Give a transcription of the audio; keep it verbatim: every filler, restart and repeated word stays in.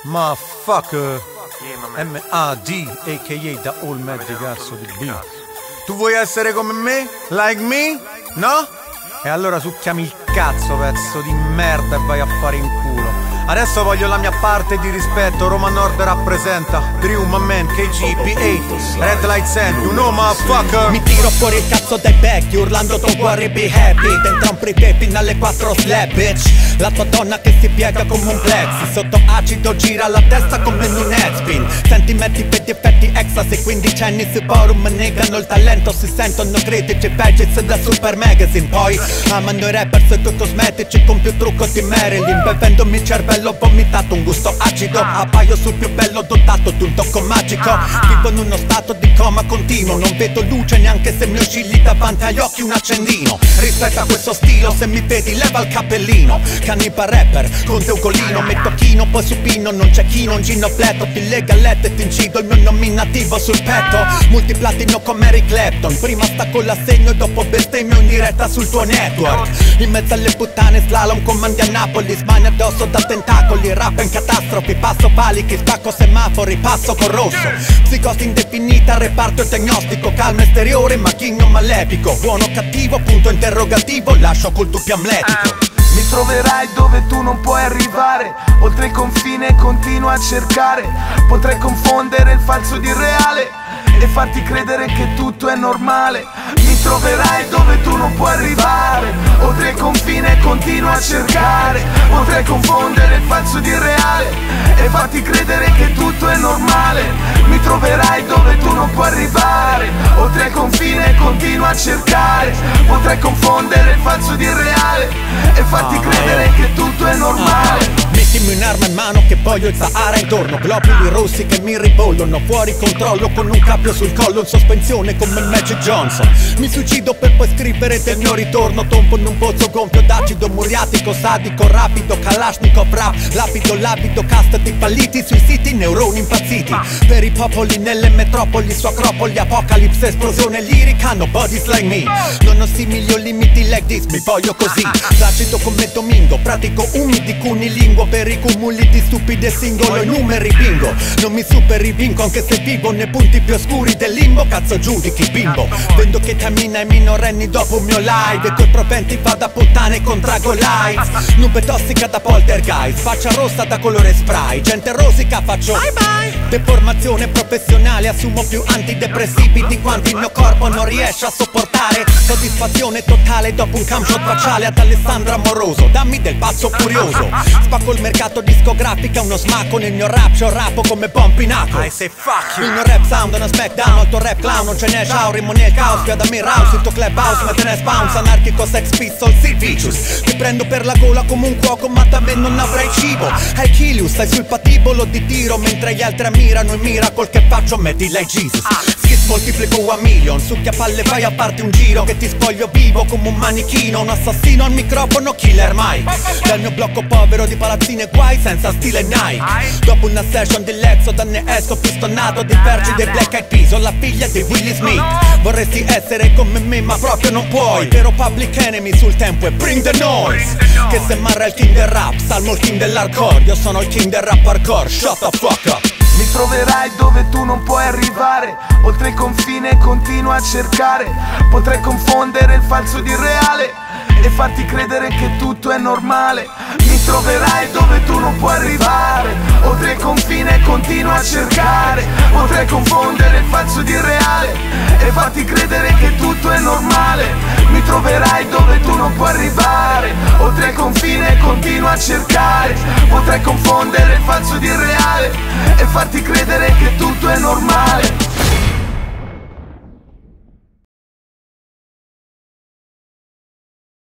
Motherfucker. M A D a k a da All Magic cazzo di B. Tu vuoi essere come me? Like me? No? E allora succhiami il cazzo, pezzo di merda, e vai a fare in culo. Adesso voglio la mia parte di rispetto. Roma Nord rappresenta Drew, my man, K G P otto Red Light Sand, you know motherfucker. Mi tiro fuori il cazzo dai vecchi urlando don't worry be happy. Dentro un privé fino alle quattro slap bitch. La tua donna che si piega come un plexi. Sotto acido gira la testa come in un headspin. Sentimenti per effetti ecstasy. Quindicenni si forum negano il talento. Si sentono critici pages da Super Magazine. Poi amano i rappers e coi cosmetici con più trucco di Marilyn. Bevendomi il cervello l'ho vomitato, un gusto acido. Appaio sul più bello dotato di un tocco magico. Vivo in uno stato di coma continuo. Non vedo luce neanche se mi oscilli davanti agli occhi un accendino. Rispetta questo stilo, se mi vedi leva il cappellino. Cannibal rapper, con teucolino. Metto chino, poi supino, non c'è chino, un ginopleto. Ti lega letto e ti incido il mio nominativo sul petto. Multiplatino come Eric Clapton. Prima stacco l'assegno e dopo bestemmio in diretta sul tuo network. In mezzo alle puttane slalom comandi a Napoli. Smani addosso da tentacoli, rap in catastrofi. Passo palichi, spacco semafori, passo con rosso. Psicosi indefinita, reparto e diagnostico. Calma esteriore, macchino malefico. Buono o cattivo, punto interrogativo. Lascio col dubbio amletico. Mi troverai dove tu non puoi arrivare. Oltre il confine continua a cercare. Potrei confondere il falso di reale e farti credere che tutto è normale. Mi troverai dove tu non puoi arrivare. Oltre il confine continua a cercare. Potrei confondere il falso di reale e farti credere che tutto è normale. Mi troverai dove tu non puoi arrivare. Oltre il confine continua a cercare. Potrei confondere il falso di reale e farti credere che tutto è normale. Mettimi un'arma in mano che voglio il Sahara intorno. Globuli rossi che mi ribollono. Fuori controllo con un cappio sul collo. In sospensione come Magic Johnson. Mi suicido per poi scrivere del mio ritorno. Tombo in un pozzo gonfio d'acido muriatico, sadico, rapido, Kalashnikov rap. Lapido, lapido, castati falliti sui siti, neuroni impazziti. Per i popoli nelle metropoli, su acropoli, apocalipse, esplosione lirica. Nobody's like me. Non ho simili o limiti like this, mi voglio così. Placido come Domingo, pratico umidi cunilinguo. Per i cumuli di stupide singolo i numeri bingo. Non mi superi vinco anche se vivo nei punti più oscuri del limbo. Cazzo giudichi bimbo. Vendo che cammina ai minorenni dopo un mio live. E coi proventi fa da puttane con Drago Lights. Nube tossica da poltergeist. Faccia rossa da colore spray. Gente rosica faccio bye bye. Deformazione professionale. Assumo più antidepressivi di quanti il mio corpo non riesce a sopportare. Soddisfazione totale dopo un camshot facciale ad Alessandro Amoroso. Dammi del pazzo furioso. Spacco il mercato discografica, uno smacco nel mio rap. C'ho rapo come Pompinaco. I say fuck you. Il mio rap sound è una smackdown. Il tuo rap clown non ce n'è sciaurimo nel caos. Via da me Rouse, il tuo club house ma te ne bounce. Anarchico sex pistol, Sid Vicious. Ti prendo per la gola come un cuoco ma da me non avrai cibo. Achilles, stai sul patibolo di tiro. Mentre gli altri ammirano il miracle che faccio metti like Jesus. Skis moltiplico a million. Succhia palle vai a farti un giro. Che ti spoglio vivo come un manichino. Un assassino al microfono, killer Mike. Dal mio blocco povero di palazzine e guai senza stile Nike. Dopo una session di Lexo da ne esco pistonnato di verci dei Black Eyed Peas. Ho la figlia di Willie Smith. Vorresti essere come me ma proprio non puoi. Vero Public Enemy sul tempo e bring the noise. Che se marra il king del rap, salmo il king dell'hardcore. Io sono il king del rap hardcore, shut the fuck up. Mi troverai dove tu non puoi arrivare. Oltre il confine continua a cercare. Potrei confondere il falso di reale e farti credere che tutto è normale. Mi troverai dove tu non puoi arrivare. Oltre il confine continua a cercare. Potrei confondere il falso di reale e farti credere che tutto è normale. Mi troverai dove tu non puoi arrivare. Oltre il confine continua a cercare. Potrei confondere il falso di reale e farti credere che tutto è normale.